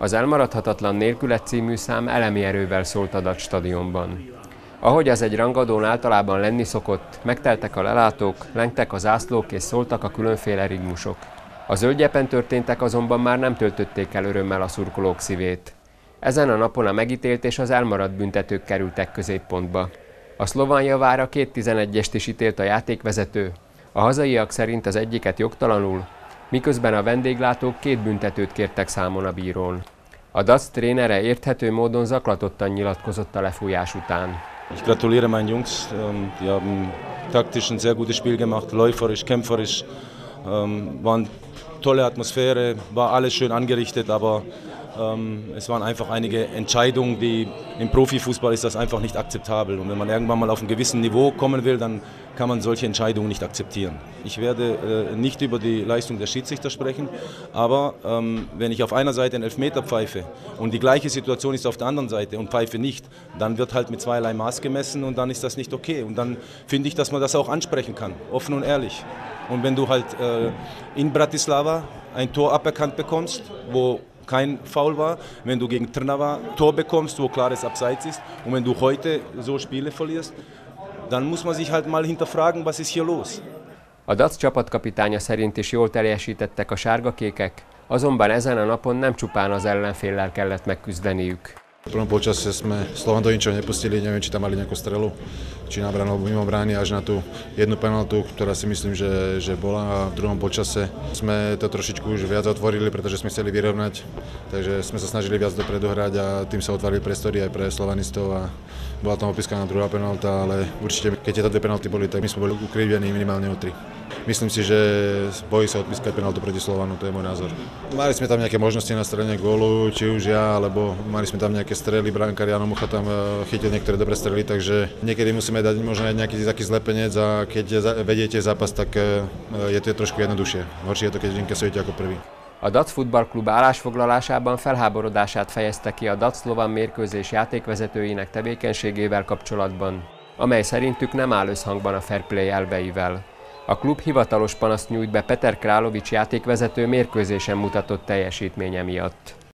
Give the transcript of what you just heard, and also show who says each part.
Speaker 1: Az Elmaradhatatlan nélküled című szám elemi erővel szólt a Dac stadionban. Ahogy az egy rangadón általában lenni szokott, megteltek a lelátók, lengtek a zászlók és szóltak a különféle rigmusok. A zöldgyepen történtek azonban már nem töltötték el örömmel a szurkolók szívét. Ezen a napon a megítélt és az elmaradt büntetők kerültek középpontba. A szlován javára 2 11-est is ítélt a játékvezető, a hazaiak szerint az egyiket jogtalanul, miközben a vendéglátók 2 büntetőt kértek számon a bírón. A Dac trénere érthető módon zaklatottan nyilatkozott a lefújás után.
Speaker 2: Ich gratuliere meinen Jungs, die haben taktisch ein sehr gutes Spiel gemacht, läuferisch, kämpferisch, war eine tolle Atmosphäre, war alles schön angerichtet, aber es waren einfach einige Entscheidungen, die im Profifußball ist das einfach nicht akzeptabel. Und wenn man irgendwann mal auf ein gewissen Niveau kommen will, dann kann man solche Entscheidungen nicht akzeptieren. Ich werde nicht über die Leistung der Schiedsrichter sprechen, aber wenn ich auf einer Seite einen Elfmeter pfeife und die gleiche Situation ist auf der anderen Seite und pfeife nicht, dann wird halt mit zweierlei Maß gemessen und dann ist das nicht okay. Und dann finde ich, dass man das auch ansprechen kann, offen und ehrlich. Und wenn du halt in Bratislava ein Tor aberkannt bekommst, wo kein Foul war, wenn du gegen Trnava Tor bekommst, wo klares Abseits ist und wenn du heute so Spiele verlierst, dann muss man sich halt mal hinterfragen, was ist hier los.
Speaker 1: A Dac csapatkapitánya szerint is jól teljesítettek a sárgakékek, azonban ezen a napon nem csupán az ellenféllel kellett megküzdeniük.
Speaker 3: V prvom polčase sme Slovan do ničoho nepustili, neviem, či tam mali nejakú strelu, či na bránu alebo mimo brány, až na tú jednu penaltu, ktorá si myslím, že bola. A v druhom polčase sme to trošičku už viac otvorili, pretože sme chceli vyrovnať, takže sme sa snažili viac dopredu hrať a tým sa otvorili priestory aj pre slovanistov a bola tam opískaná druhá penalta, ale určite keď tieto 2 penalty boli, tak my sme boli ukrivení minimálne o 3. Myslím si, že bojí sa odpískať penaltu proti Slovanu, to je môj názor. Mali sme tam nejaké možnosti na strane gólu, či už ja, alebo mali sme tam nejaké strely, brankár Jano Mucha tam chytil niektoré dobré strely, takže niekedy musíme dať možno aj nejaký taký zlepenec a keď vediete zápas, tak je to trošku jednoduchšie. Horšie je to, keď inkasujete ako prvý.
Speaker 1: A Dac futballklub állásfoglalásában felháborodását fejezte ki a Dac szlován mérkőzés játékvezetőinek tevékenységével kapcsolatban, amely szerintük nem áll összhangban a fair play elveivel. A klub hivatalos panaszt nyújt be Peter Královics játékvezető mérkőzésen mutatott teljesítménye miatt.